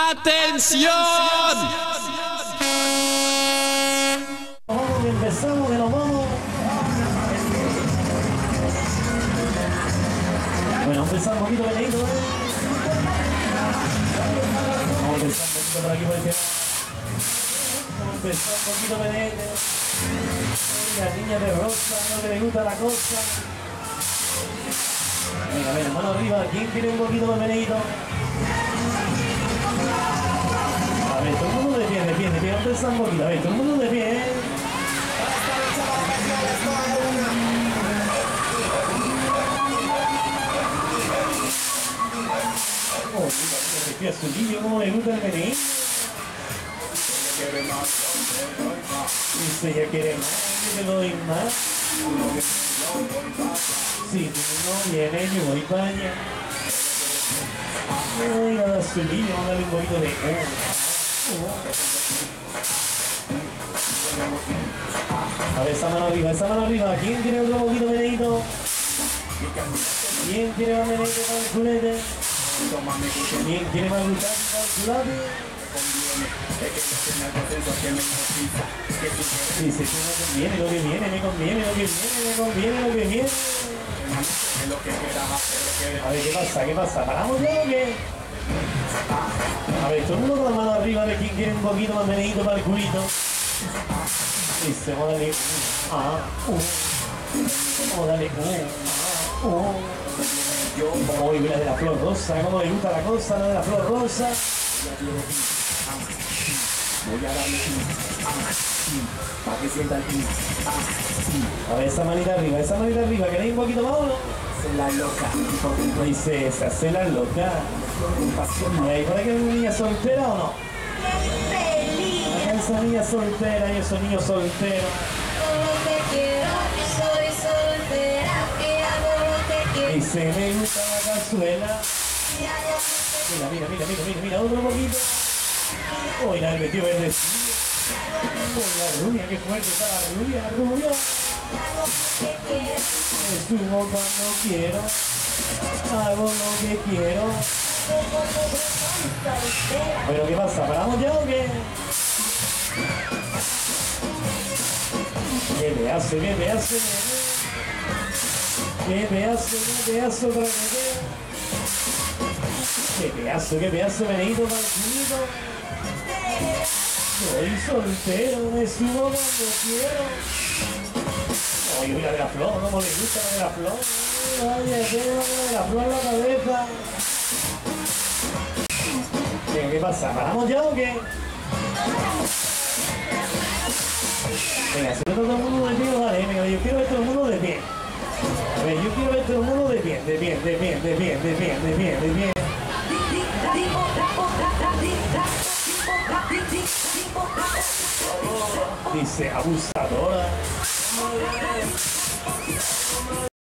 ¡Atención! Vamos, que empezamos, que nos vamos. Bueno, empezamos un poquito peladito, Vamos a empezar un poquito por aquí por este lado. Vamos a empezar un poquito peladito. La niña de rosa, no le gusta la cosa. Venga, venga, mano arriba. ¿Quién quiere un poquito más peladito? A ver, todo el mundo de pie, de pie, de pie. Empezamos un poquito. A ver, todo el mundo de pie, Oh, mira, mira, su niño, cómo le gusta el menino. Dice, ya quiere más, yo te doy más. Si tú no vienes, yo voy para allá. Oiga, a su niño, vamos a darle un poquito de... A ver, esa mano arriba, esa mano arriba. ¿Quién quiere otro poquito menedito? ¿Quién quiere más menedito para el culete? ¿Quién quiere más gustar para el culate? Dice, tú me conviene lo que viene, me conviene lo que viene, me conviene lo que viene. A ver, ¿qué pasa? ¿Qué pasa? ¿Paramos ya o qué? A ver, todo el mundo con la mano arriba, a ver quién quiere un poquito más menedito para el culito. Dice, vamos a darle vamos a darle Como la de la flor rosa, como le gusta la cosa, la de la flor rosa. Voy a darle para que sienta el A ver, esa manita arriba, ¿queréis un poquito más o no? Se la loca. Dice, se hace la loca. ¿Y ahí para que una niña soltera o no? Acá esa niña soltera y esos niños solteros. Dice, me gusta la cazuela. Mira, otro poquito. Uy, la metió verdecillo. Uy, la rubia, qué fuerte está la rubia. Estuvo cuando quiero. Hago lo que quiero. Pero ¿qué pasa? ¿Paramos ya o qué? ¿Qué pedazo para que qué pedazo menedito para el culito. Soy soltero, me subo cuando quiero. Oye, mira de la flor, cómo le gusta la de la flor. Oye, tengo la de la flor en la cabeza. ¿Qué pasa? ¿Paramos ya o qué? Venga, si no todo el mundo de pie, vale, venga, yo quiero ver todo el mundo de pie. A ver, yo quiero ver todo el mundo de pie. Dice, abusadora.